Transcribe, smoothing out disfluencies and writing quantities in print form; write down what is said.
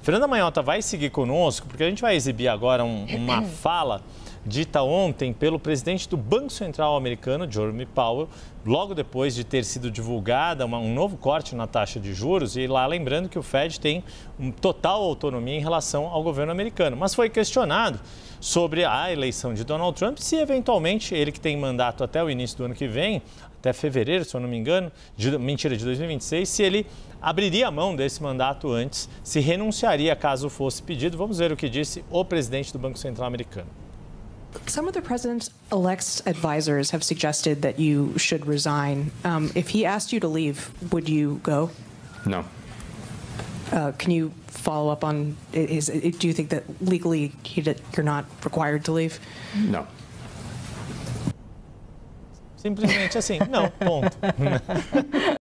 Fernanda Manhota vai seguir conosco, porque a gente vai exibir agora uma fala dita ontem pelo presidente do Banco Central americano, Jerome Powell, logo depois de ter sido divulgada um novo corte na taxa de juros, e lá lembrando que o Fed tem total autonomia em relação ao governo americano. Mas foi questionado sobre a eleição de Donald Trump, se eventualmente ele, que tem mandato até o início do ano que vem, até fevereiro, se eu não me engano, de 2026, se ele abriria a mão desse mandato antes, se renunciaria caso fosse pedido. Vamos ver o que disse o presidente do Banco Central americano. Some of the president-elect's advisors have suggested that you should resign. If he asked you to leave, would you go? No. Can you follow up on, do you think that legally you're not required to leave? No. Simplesmente assim, não, ponto.